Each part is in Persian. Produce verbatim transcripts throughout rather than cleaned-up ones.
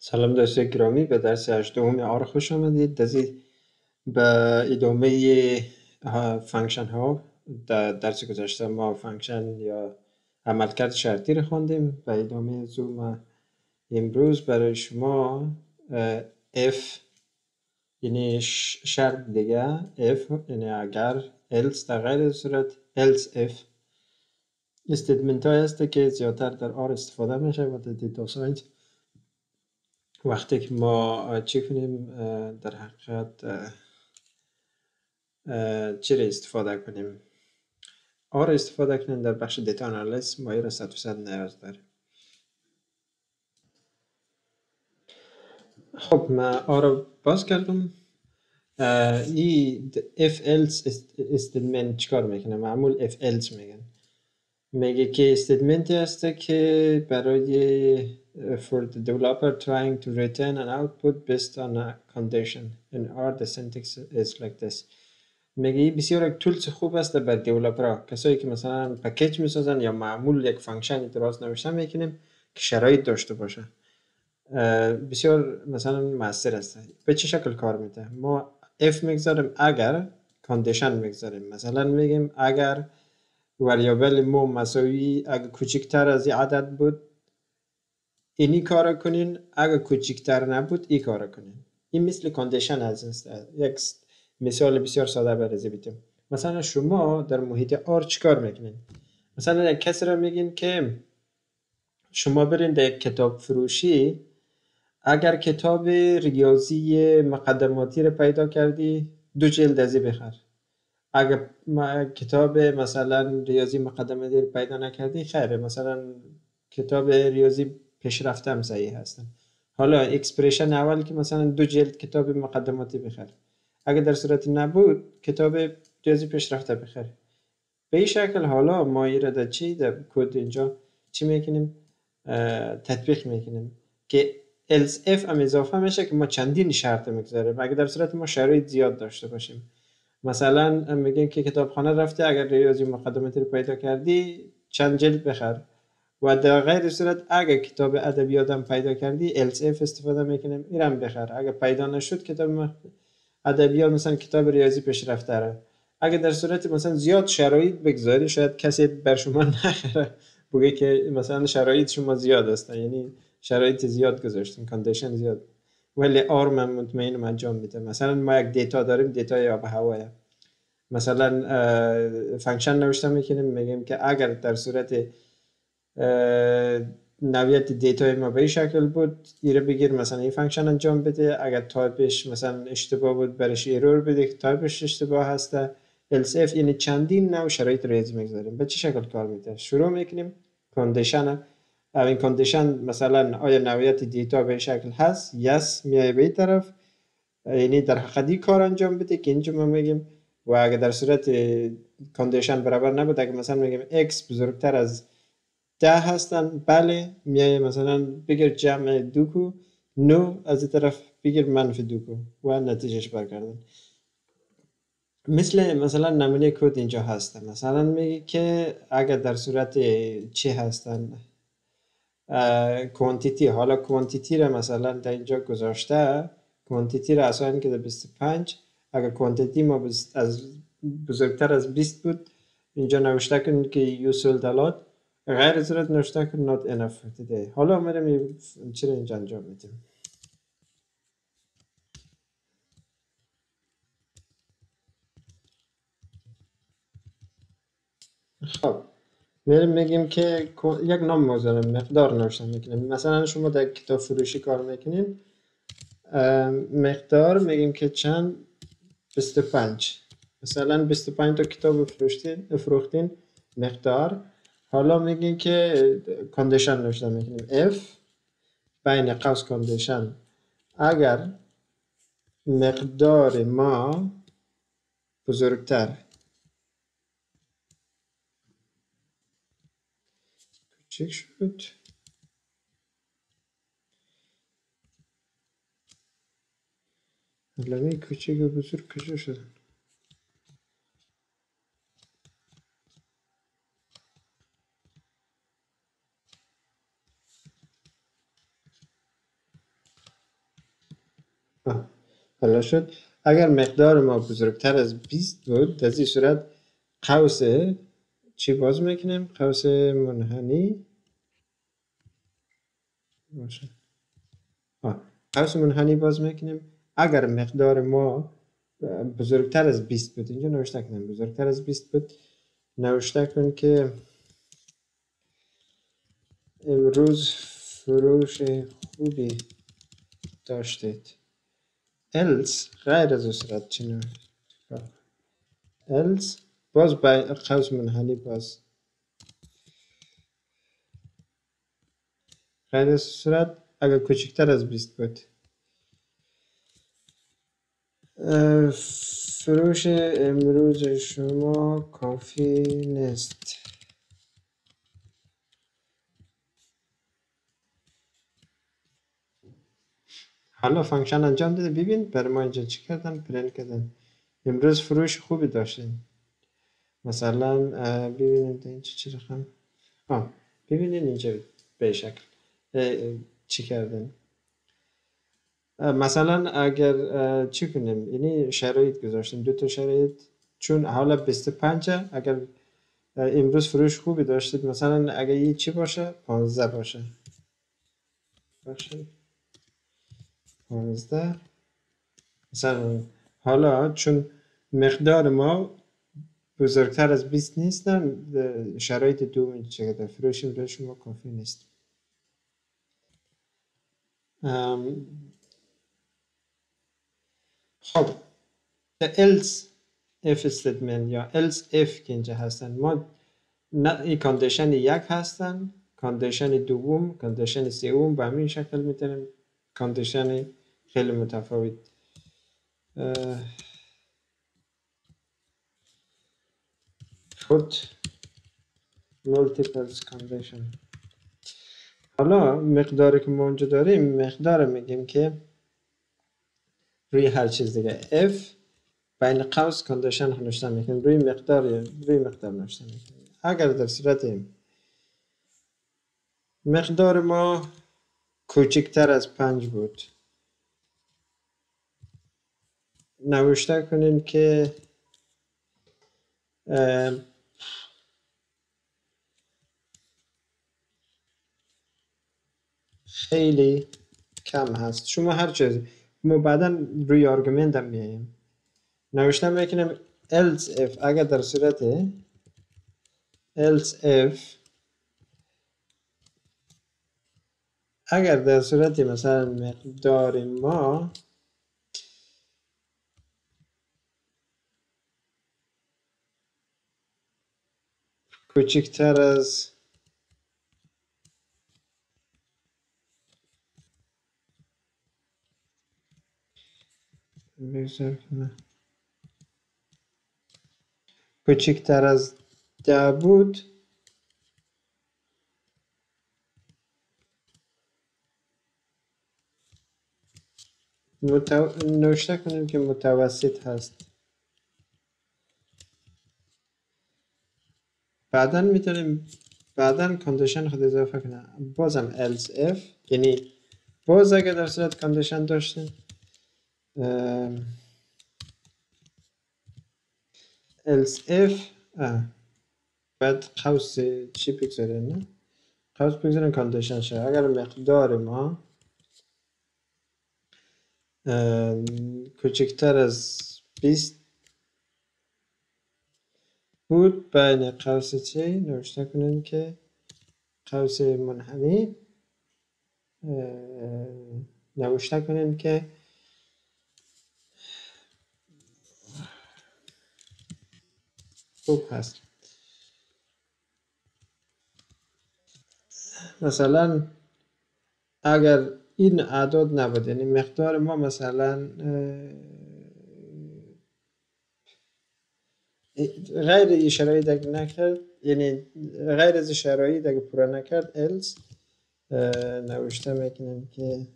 سلام دوستان گرامی، به درس هشتم آر خوش آمدید. دزی به ادامه ها- فانکشن ها. در درس گذشته ما فانکشن یا عملکرد شرطی رو خواندیم. به ادامه زوم امروز برای شما اه، f یعنی ش- شرط دیگه f یعنی اگر else در غیر صورت else if استیتمنت های هست که زیادتر در آر استفاده میشه و در دیتا ساینس وقتی که ما چی کنیم در حقیقت چی را استفاده کنیم، آر استفاده کنیم در بخش دیتا انالیز ما را صد درصد نیاز داریم. خب من آر رو باز کردم. این if else استیتمنت چیکار میکنه؟ معمول if else میگن، میگه که استیتمنتی هست که برای for the developer trying to return an output based on a condition. in R the syntax is like this. میگه بسیار یک تولز خوب است بر دیولپرها، کسایی که مثلا پکیج میسازن یا معمول یک فانکشن درست نوشتن میکنیم که شرایط داشته باشه. بسیار مثلا موثر است. به چه شکل کار میده؟ ما if میگذاریم اگر کاندیشن میگذاریم، مثلا میگیم اگر وریابل مو مساوی اگر کوچکتر از این عدد بود اینی کار کنین، اگر کوچکتر نبود ای کار کنین. این مثل کاندیشن هست. یک مثال بسیار ساده برای بیتیم. مثلا شما در محیط آر چیکار میکنین؟ مثلا یک کسی را میگین که شما برین در کتاب فروشی، اگر کتاب ریاضی مقدماتی را پیدا کردی دو جلد ازی بخر. اگر کتاب مثلا ریاضی مقدماتی را پیدا نکردی خیره، مثلا کتاب ریاضی پیشرفته هم صحیح هستن. حالا اکسپریشن اول که مثلا دو جلد کتاب مقدماتی بخر، اگر در صورت نبود کتاب ریاضی پیشرفته بخر. به این شکل حالا ما ایره در چی در کد اینجا چی میکنیم؟ تطبیق میکنیم که else if هم اضافه میشه که ما چندین شرط میگذاریم اگر در صورت ما شرایط زیاد داشته باشیم. مثلا میگیم که کتابخانه رفته، اگر ریاضی مقدماتی رو پیدا کردی چند جلد بخر، و در غیر صورت اگر کتاب ادبیات هم پیدا کردی else if استفاده میکنیم اینم بخر. اگر پیدا نشد کتاب ادبیات مثلا کتاب ریاضی پیشرفته داره، اگر در صورت مثلا زیاد شرایط بگذاری شاید کسی بر شما نخره، بگه که مثلا شرایط شما زیاد است، یعنی شرایط زیاد گذاشتین، کاندیشن زیاد. ولی آر من مطمئنم انجام میده. مثلا ما یک دیتا داریم، دیتای آب و هواه، مثلا فانکشن نوشته میکنیم میگیم که اگر در صورت نوعیت دیتای ما به این شکل بود ایره بگیر مثلا این فانکشن انجام بده، اگر تایپش مثلا اشتباه بود برش ایرور بده که تایپش اشتباه هسته. else if یعنی چندین نوع شرایط ریاضی میگذاریم. به چه شکل کار میده؟ شروع میکنیم کاندیشن. این کاندیشن مثلا آیا نوعیت دیتا به شکل هست؟ یس میای به این طرف، یعنی در حقیقت کار انجام بده که اینجا ما میگیم. و اگر در صورت کاندیشن برابر نبود، اگر مثلا میگیم x بزرگتر از ده هستن، بله میای مثلا بگیر جمع دوکو، نو از این طرف بگیر منفی دوکو و نتیجهش برگردن. مثل مثلا نمونه کد اینجا هستن، مثلا میگه که اگر در صورت چی هستن کوانتیتی، حالا کوانتیتی را مثلا در اینجا گذاشته، کوانتیتی را اصلا که در بیست و پنج، اگر کوانتیتی ما از بزرگتر از بیست بود اینجا نوشته کن که you sold a lot، غیر صورت نوشته کن not enough today. حالا میرم چرا اینجا انجام میدیم. خب میریم میگیم که یک نام موضوع مقدار نوشته میکنیم. مثلا شما در کتاب فروشی کار میکنین، مقدار میگیم که چند؟ بیست و پنج. مثلا بیست و پنج تا کتاب فروختین فروختین مقدار. حالا میگیم که کاندیشن نوشته میکنیم if بین قوس کاندیشن اگر مقدار ما بزرگتر کوچک شد، حالا کوچک و بزرگ کجا شد؟ حالا شد اگر مقدار ما بزرگتر از بیست بود در این صورت قوس چی باز میکنیم؟ قوس منحنی باشه. آه. قوس منحنی باز میکنیم اگر مقدار ما بزرگتر از بیست بود. اینجا نوشته کنم بزرگتر از بیست بود. نوشته کن که امروز فروش خوبی داشتید. else غیر از اون صورت چی نوشته؟ else باز با قوس منحنی باز غیر از صورت اگر کوچکتر از بیست بود. فروش امروز شما کافی نیست. حالا فانکشن انجام داده. ببین برای ما اینجا چی کردن؟ پرینت کردن امروز فروش خوبی داشتیم. مثلا ببینید اینجا چی رقم. آه ببینید اینجا به شکل چی کردن. مثلا اگر چی کنیم یعنی شرایط گذاشتیم دو تا شرایط چون حالا بیست و پنج اگر امروز فروش خوبی داشتید مثلا اگر این چی باشه پانزده باشه باشه پانزده مثلا. حالا چون مقدار ما بزرگتر از بیست نیستن شرایط دوم چقدر فروش امروز شما کافی نیست. خب else if statement یا else if که اینجا هستن ما نه این کاندیشن یک هستن کاندیشن دوم کاندیشن سوم به همین شکل میتونیم کاندیشن خیلی متفاوت put multiples condition. حالا مقداری که ما اونجا داریم مقدار میگیم که روی هر چیز دیگه f بین قوس کاندیشن نوشته میکنیم روی مقدار روی مقدار نوشته میکنیم. اگر در صورت مقدار ما کوچکتر از پنج بود نوشته کنین که خیلی کم هست. شما هر چیز ما بعدا روی آرگومنت هم میاییم نوشته میکنیم else if اگر در صورت else if اگر در صورت مثلا مقدار ما کوچکتر از کوچکتر از ده بود متو... نوشته کنیم که متوسط هست. بعدا میتونیم بعدا کاندیشن خود اضافه کنیم بازم else if یعنی باز اگر در صورت کاندیشن داشتیم else if بعد قوس چی بگذاریم نه قوس بگذاریم کاندیشن شد اگر مقدار ما کوچکتر از بیست بود بین قوس چی نوشته کنیم که قوس منحنی نوشته کنیم که خوب هست. مثلا اگر این اعداد نبود یعنی مقدار ما مثلا غیر این شرایط اگه نکرد یعنی غیر از شرایط اگه پورا نکرد else نوشته میکنیم که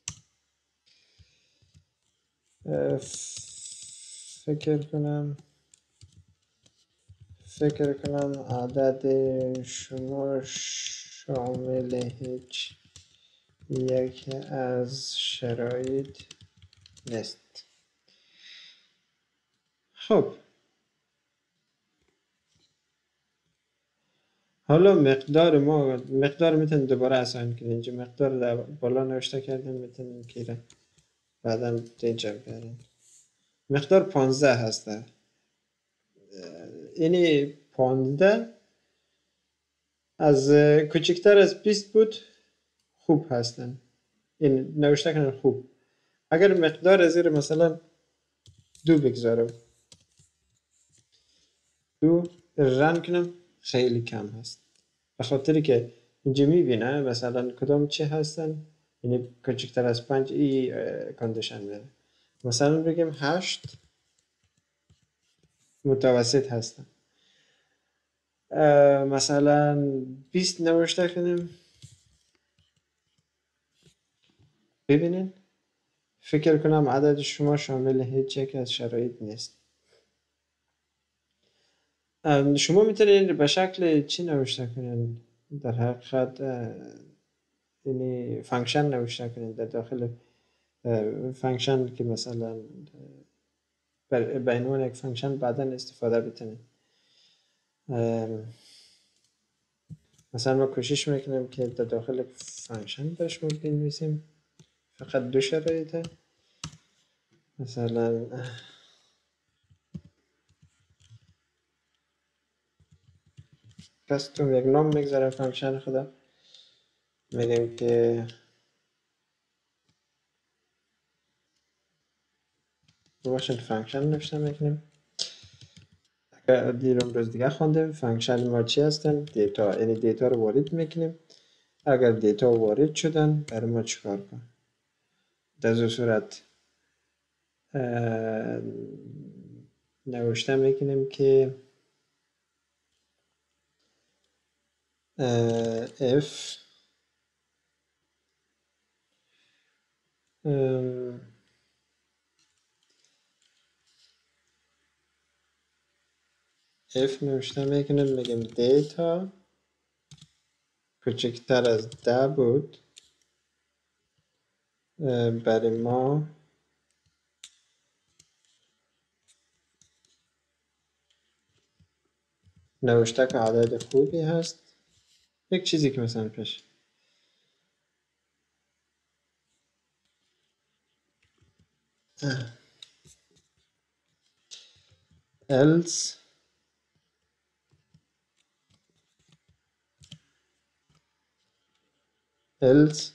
فکر کنم فکر کنم عدد شما شامل هیچ یک از شرایط نیست. خب حالا مقدار ما مقدار میتونیم دوباره اساین کنیم. اینجا مقدار در بالا نوشته کردیم، میتونیم که را بعدا اینجا بیاریم. مقدار پانزده هسته. یعنی پانزده از کوچکتر از بیست بود خوب هستن. این نوشته کنن خوب. اگر مقدار از زیر مثلا دو بگذارم، دو رن کنم، خیلی کم هست. به خاطری که اینجا میبینه مثلا کدام چه هستن، یعنی کوچکتر از پنج ای کاندیشن میره. مثلا بگیم هشت متوسط هستن. مثلا بیست نوشته کنیم. ببینین، فکر کنم عدد شما شامل هیچ یک از شرایط نیست. شما میتونید به شکل چی نوشته کنین؟ در حقیقت یعنی فانکشن نوشته کنید در داخل فانکشن که مثلا به عنوان یک فانکشن بعدا استفاده بتونید. مثلا ما کوشش میکنیم که در داخل فانکشن برش بنویسیم فقط دو شرایطه. مثلا کاستوم یک نام میگذارم فانکشن خدا، میگیم که باشن فانکشن نوشته میکنیم. اگر دیر امروز دیگه خوندیم فانکشن ما چی هستن؟ دیتا، یعنی دیتا رو وارد میکنیم. اگر دیتا وارد شدن برای ما چیکار کنیم؟ در این صورت نوشته میکنیم که f f نوشته میکنیم، میگیم دیتا کوچکتر از ده بود برای ما نوشته که عدد خوبی هست. یک چیزی که مثلا پیش else else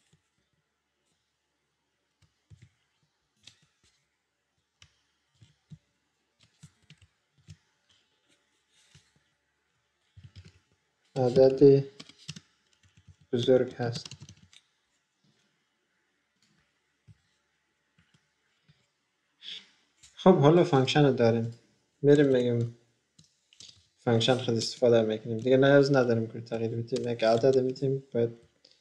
عدد بزرگ هست. خب حالا فانکشن رو داریم، میریم میگیم فانکشن خود استفاده میکنیم دیگه، نیاز نداریم که تغییر بدیم. یک عدد میتیم باید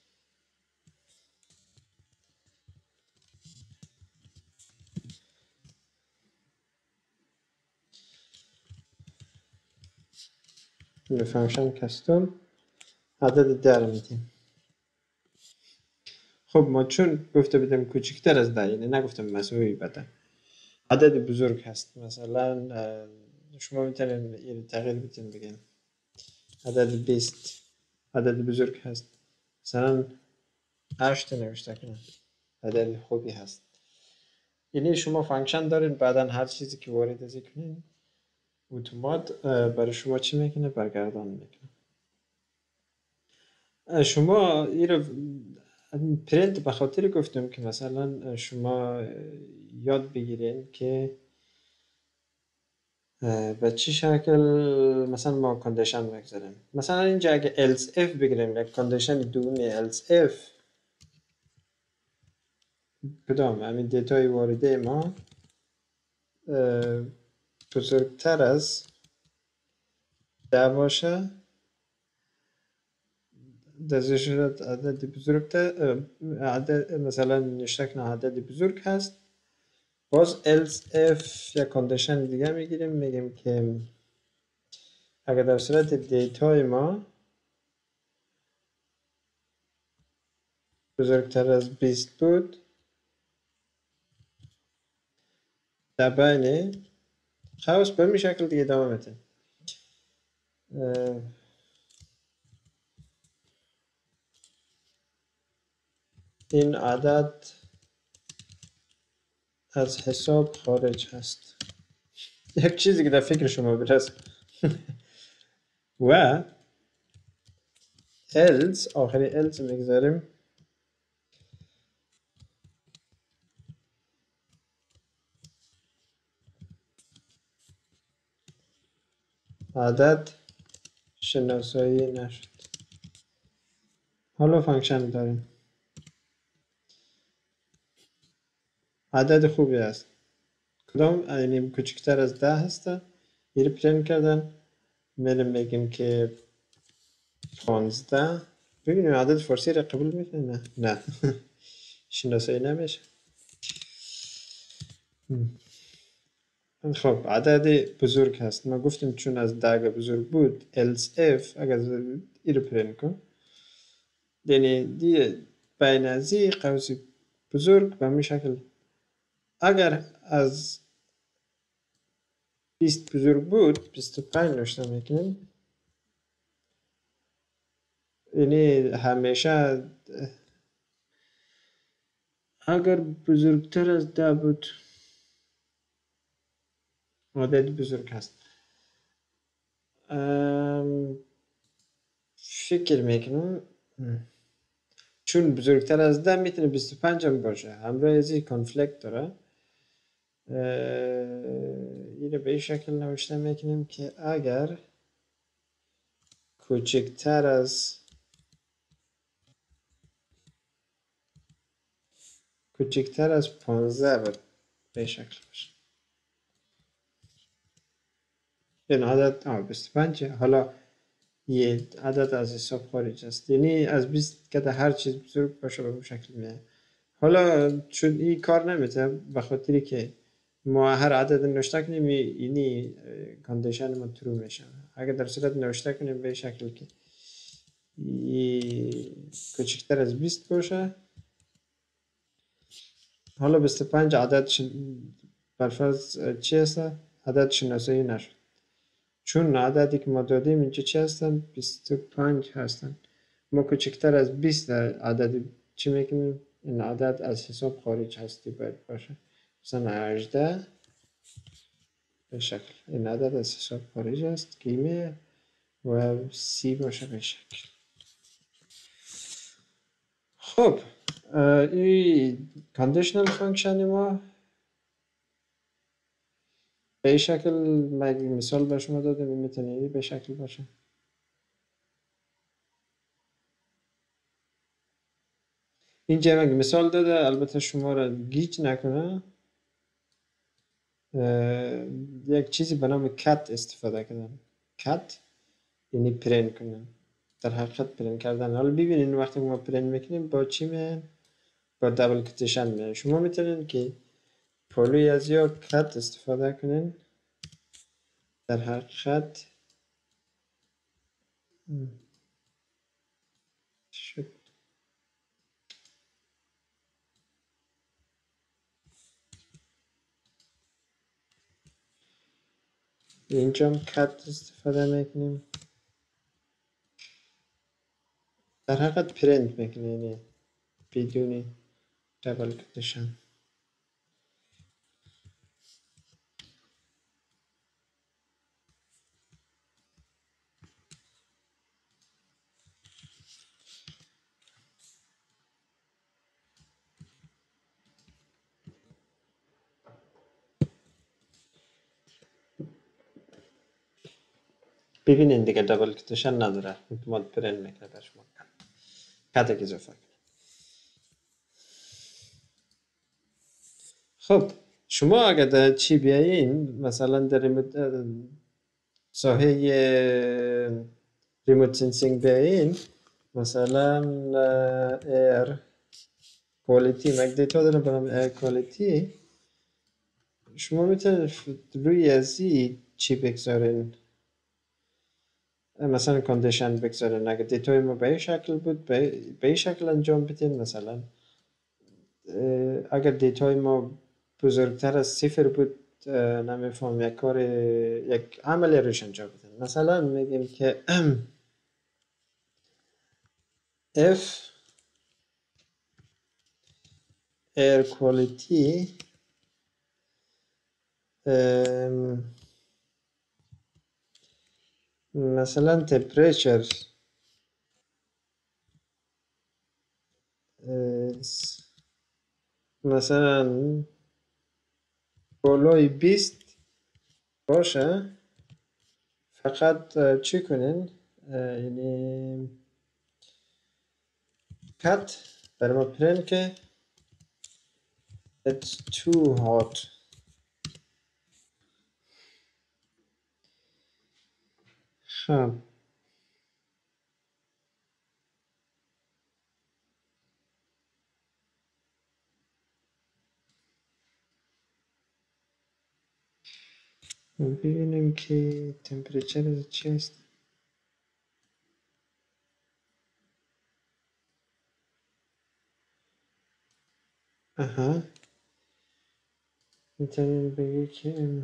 به فانکشن کاستوم عدد در میتیم. خب ما چون گفته بودیم کوچکتر از ده، یعنی نگفتم مساوی بده، عدد بزرگ هست. مثلا شما میتونید تغییر بدین، بگین عدد بیست عدد بزرگ هست، مثلا هشت نوشته کنن، عدد خوبی هست. یعنی شما فانکشن دارین، بعدا هر چیزی که وارد ازی کنین اتومات برای شما چی میکنه؟ برگردان میکنه. شما این رو پرینت به خاطر گفتم که مثلا شما یاد بگیرین که به چه شکل مثلا ما کاندیشن بگذاریم. مثلا اینجا اگه else if بگیریم، یک کاندیشن دومی else if کدام همین دیتای وارده ما بزرگتر از ده باشه، در صورت عدد بزرگتر عدد مثلا نشته کنه عدد بزرگ هست، باز else if یک کاندیشن دیگه میگیریم، میگیم که اگر در صورت دیتای ما بزرگتر از بیست بود، در بین خواست به همین شکل دیگه ادامه میتین. این عدد از حساب خارج هست. یک چیزی که در فکر شما برسه. و else آخری else میگذاریم عدد شناسایی نشد. حالا فانکشن داریم. عدد خوبی است. کدام؟ یعنی کوچکتر از ده هسته. این رو پرینت کردن. میریم میگیم که پانزده. ببینیم عدد فارسی را قبول میکنه؟ نه نه. شناسایی نمیشه. خب عدد بزرگ هست. ما گفتیم چون از ده بزرگ بود else if اگر این رو پرینت کن یعنی دیگه بین از این قوس بزرگ به همین شکل اگر از بیست بزرگ بود بیست و پنج نوشته میکنیم. یعنی همیشه اگر بزرگتر از ده بود عدد بزرگ هست. فکر میکنم چون بزرگتر از ده میتونه بیست و پنج هم باشه. همراه از این کانفلیکت داره. اینو به این شکل نوشته میکنیم که اگر کوچکتر از کوچکتر از پانزده بود به شکل باشه. این عدد آه بیست و پنج. حالا یه عدد از حساب خارج است. یعنی از بیست که هر چیز بزرگ باشه به اون شکل میاد. حالا چون این کار نمیده به خاطری که ما هر عدد نوشته کنیم اینی کاندیشن ما ترو میشه. اگر در صورت نوشته کنیم به شکل که کوچکتر از بیست باشه. حالا بیست و پنج عدد برفرض چی هست؟ عدد شناسایی نشد. چون عددی که ما دادیم اینجا چی هستن؟ بیست و پنج هستن. ما کوچکتر از بیست عدد چی میکنیم؟ این عدد از حساب خارج هستی باید باشه. مثلا هجده به شکل این عدد از حساب خارج است گیمه و سی باشه به شکل. خب این کاندیشنال فانکشن ما به این شکل مثال به شما دادم. میتونه به شکل باشه. اینجا من مثال داده البته شما را گیج نکنه. یک چیزی به نام کت استفاده کردم. کت یعنی پرینت کنم. در حقیقت پرینت کردن. حالا ببینید وقتی ما پرینت میکنیم با چی میان؟ با دبل کتیشن میان. شما میتونید که پولوی از یا کت استفاده کنین. در حقیقت شد اینجا هم کت استفاده میکنیم. در حقیقت پرینت میکنیم یعنی بدون دبل کتیشن. ببینید دیگه دبل کتیشن نداره. اتومات پرینت میکنه بر شما. کت که اضافه کنید. خب شما اگر در چی بیایین مثلا در ساحه ریموت سنسینگ بیایین مثلا ایر کوالیتی مگ دیتا دارم برام ایر کوالیتی. شما میتونید روی ازی چی بگذارین؟ مثلا کاندیشن بگذارین. اگر دیتای ما به این شکل بود به این شکل انجام بدین. مثلا اگر دیتای ما بزرگتر از صفر بود نمیفهم یک کار یک عمل روش انجام بدن. مثلا میگیم که if air quality ام، مثلا temperature is مثلا بالای بیست باشه، فقط اه، چی کنین اه، یعنی کت برای ما پرین که it's too hot. خب ببینیم که تمپریچر چی است. اها میتونیم بگی که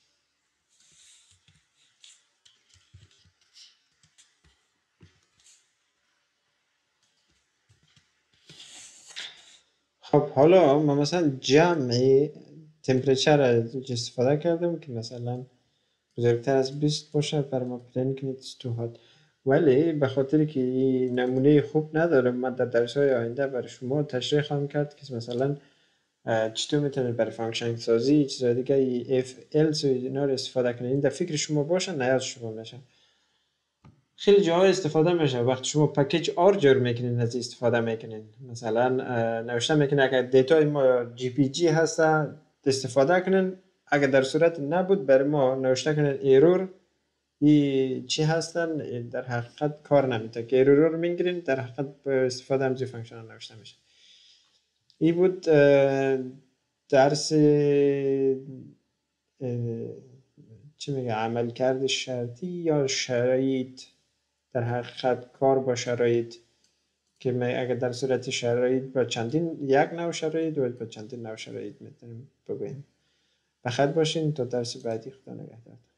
خب حالا ما مثلا جمع تمپریچر استفاده کردم که مثلا بزرگتر از بیست باشه برای ما پلین کنید تو. ولی به خاطر که این نمونه خوب ندارم، من در درس های آینده برای شما تشریح خواهم کرد که مثلا چطور میتونید برای فانکشن سازی چیزای دیگه ای اف الس و اینا رو استفاده کنید. این در فکر شما باشه، نه یاد شما میشه. خیلی جاها استفاده میشه وقتی شما پکیج آر جور میکنین از استفاده میکنین. مثلا نوشته میکنین اگر دیتای ما جی پی جی هسته استفاده کنین، اگر در صورت نبود برای ما نوشته کنین ایرور ای چی هستن، در حقیقت کار نمیده که ایرور رو میگیرین، در حقیقت به استفاده همزی فانکشن نوشته میشه. ای بود درس چی میگه عملکرد شرطی یا شرایط، در حقیقت کار با شرایط، که اگر در صورت شرایط با چندین یک نوع شرایط و با چندین نوع شرایط میتونیم بگوییم. بخیر باشین تا درس بعدی. خدا نگهدار.